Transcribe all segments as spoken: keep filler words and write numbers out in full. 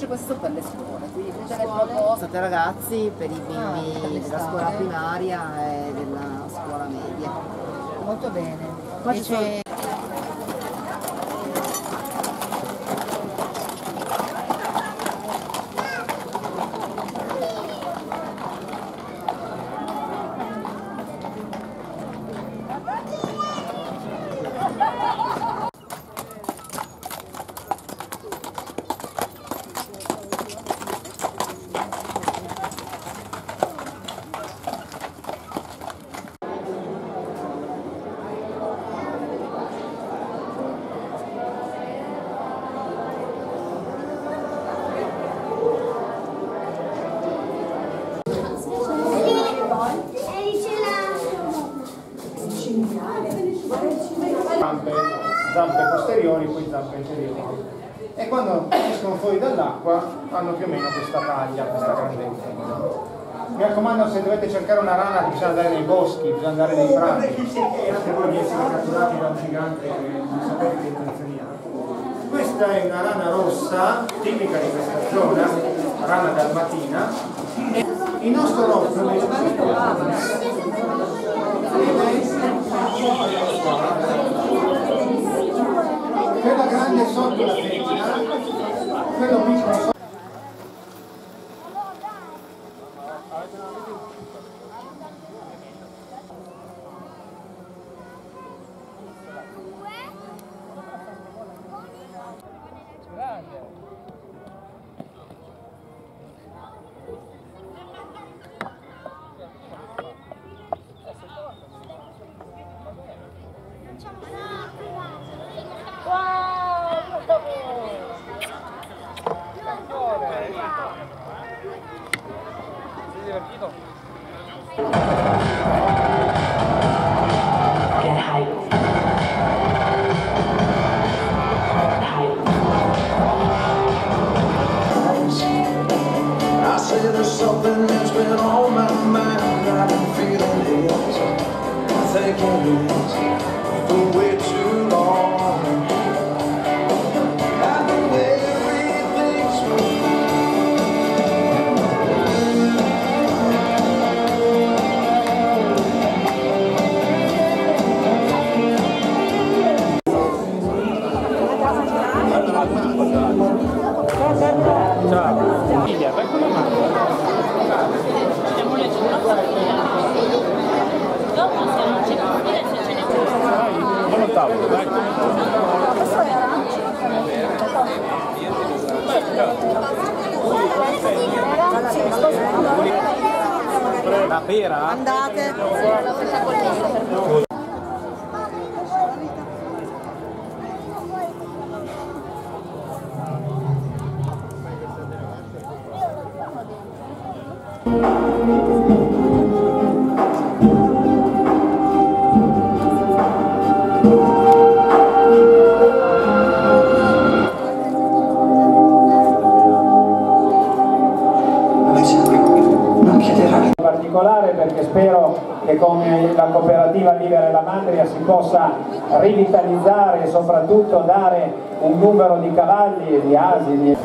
invece questo per le scuole, quindi tutte le proposte ragazzi per i bimbi ah, della scuola primaria e della scuola media. Molto bene. Qua ci sono... Zampe, zampe posteriori, poi zampe inferiori. E quando escono fuori dall'acqua hanno più o meno questa taglia, questa grandezza. Mi raccomando, se dovete cercare una rana bisogna andare nei boschi, bisogna andare nei prati. Anche voi di essere catturati da un gigante che non sapete che intenzioni ha. Questa è una rana rossa, tipica di questa zona, rana dalmatina. E il nostro rosso quella grande sotto la femmina, quello piccolo sotto. Something that's been on my mind, I've been feeling it, thinking it for way too long. I've been everything's Ciao, figlia, vai con la mano. Dopo se non c'è confine, se ce ne può. Buon tavolo, dai. La pera? Andate. Particolare perché spero che con la cooperativa Vivere la Mandria si possa rivitalizzare e soprattutto dare un numero di cavalli e di asini.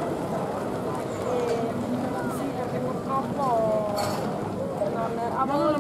Purtroppo non